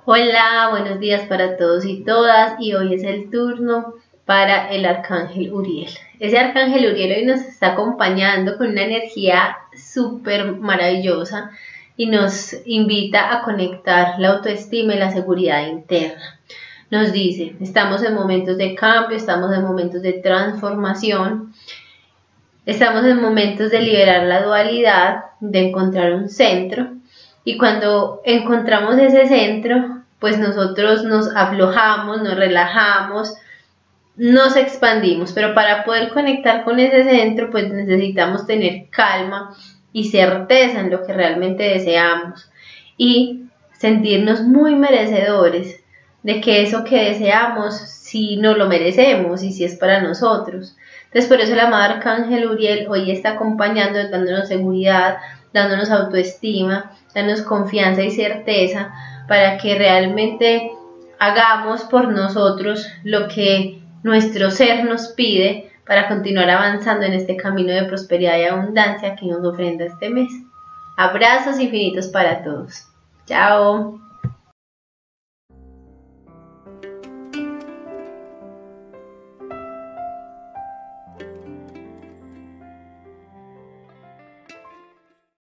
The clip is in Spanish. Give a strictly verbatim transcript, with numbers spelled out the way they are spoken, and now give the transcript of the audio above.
Hola, buenos días para todos y todas, y hoy es el turno para el Arcángel Uriel. Ese Arcángel Uriel hoy nos está acompañando con una energía súper maravillosa y nos invita a conectar la autoestima y la seguridad interna. Nos dice, estamos en momentos de cambio, estamos en momentos de transformación, estamos en momentos de liberar la dualidad, de encontrar un centro. Y cuando encontramos ese centro, pues nosotros nos aflojamos, nos relajamos, nos expandimos. Pero para poder conectar con ese centro, pues necesitamos tener calma y certeza en lo que realmente deseamos. Y sentirnos muy merecedores de que eso que deseamos, si no lo merecemos y si es para nosotros. Entonces por eso el amado Arcángel Uriel hoy está acompañando, dándonos seguridad, dándonos autoestima, dándonos confianza y certeza para que realmente hagamos por nosotros lo que nuestro ser nos pide para continuar avanzando en este camino de prosperidad y abundancia que nos ofrenda este mes. Abrazos infinitos para todos. Chao.